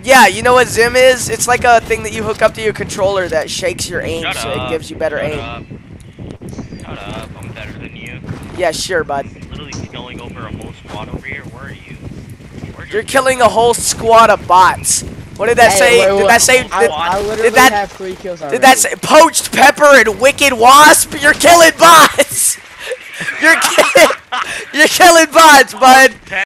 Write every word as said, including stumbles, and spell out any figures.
Yeah, you know what Zim is? It's like a thing that you hook up to your controller that shakes your aim, Shut so up. it gives you better Shut aim. Up. Shut up, I'm better than you. Yeah, sure, bud. Literally killing over a whole squad over here. Where are you? Where's You're your killing a whole squad of bots. What did that Hey, say? wait, wait, did that say? I, Did, I literally did that? have three kills already. Did that say poached pepper and wicked wasp? You're killing bots. You're ki you're killing bots, bud.